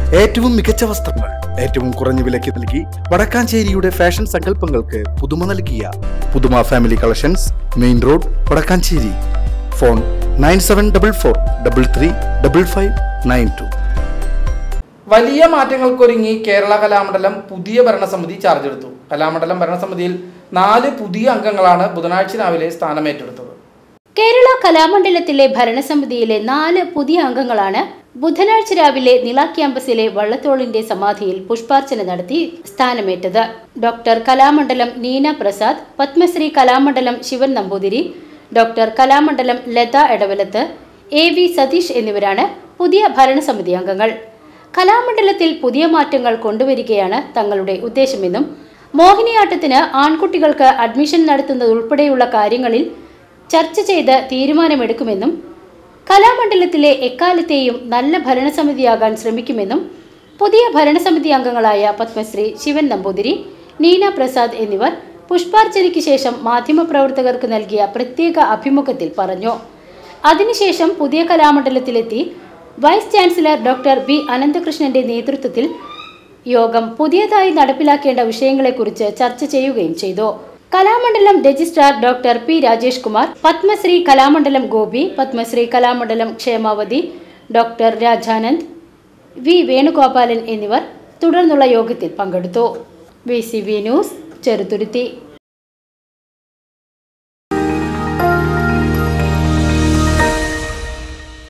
ഏറ്റവും മികച്ച വസ്ത്രങ്ങൾ ഏറ്റവും കുറഞ്ഞ വിലയ്ക്ക് നൽകി വടക്കാഞ്ചേരിയുടെ ഫാഷൻ സങ്കല്പങ്ങൾക്ക് പുതുമ നൽകിയ Puthuma family collections, main road, Vadakkanchery. Phone 9744335592. വലിയ മാറ്റങ്ങൾക്കൊരുങ്ങി കേരള കലാമണ്ഡലം പുതിയ ഭരണസമിതി ചാർജ് എടുത്തു. കലാമണ്ഡലം ഭരണസമിതിയിൽ 4 പുതിയ അംഗങ്ങളാണ് ബുധനാഴ്ച രാവിലെ സ്ഥാനമേറ്റെടുത്തത്. കേരള കലാമണ്ഡലത്തിലെ ഭരണസമിതിയിലെ 4 പുതിയ അംഗങ്ങളാണ് ബുധനാഴ്ച രാവിലെ നില ക്യാമ്പസിലെ വള്ളത്തോളിന്റെ സമാധിയിൽ പുഷ്പാർച്ചന നടത്തി സ്ഥാനമേറ്റത്. Doctor Kalamandalam Neena Prasad, Padmashri Kalamandalam Sivan Namboothiri, doctor Kalamandalam Latha Edavalath, AV Satheesh എന്നിവരാണ് പുതിയ ഭരണസമിതി അംഗങ്ങൾ. കലാമണ്ഡലത്തിൽ പുതിയ മാറ്റങ്ങൾ കൊണ്ടുവരികയാണ് തങ്ങളുടെ ഉദ്ദേശമെന്നും മോഹിനിയാട്ടത്തിന് ആൺകുട്ടികൾക്ക് അഡ്മിഷൻ നടത്തുന്നതുൾപ്പെടെയുള്ള കാര്യങ്ങളിൽ ചർച്ച ചെയ്ത് തീരുമാനമെടുക്കുമെന്നും കലാമണ്ഡലത്തിലെ എക്കാലത്തെയും നല്ല ഭരണസമിതിയാകാൻ ശ്രമിക്കുമെന്നും പുതിയ ഭരണസമിതി അംഗങ്ങളായ പത്മശ്രീ ശിവൻ നമ്പൂതിരി, നീന പ്രസാദ് എന്നിവർ പുഷ്പാർച്ചനയ്ക്ക് ശേഷം മാധ്യമപ്രവർത്തകർക്ക് നൽകിയ പ്രത്യേക അഭിമുഖത്തിൽ പറഞ്ഞു. അതിനുശേഷം പുതിയ കലാമണ്ഡലത്തിലെത്തി വൈസ് ചാൻസലർ ഡോക്ടർ B അനന്തകൃഷ്ണന്റെ നേതൃത്വത്തിൽ യോഗം പുതിയതായി നടപ്പിലാക്കേണ്ട വിഷയങ്ങളെക്കുറിച്ച് ചർച്ച ചെയ്യുകയും ചെയ്തു. Kalamandalam registrar doctor P Rajesh Kumar, Padmashri Kalamandalam Gopi, Padmashri Kalamandalam Kshemavathi doctor Rajanand, V Venugopalan എന്നിവർ തുടർന്നുള്ള യോഗത്തിൽ പങ്കെടുത്തു. VCV news, Cheruthuruthy.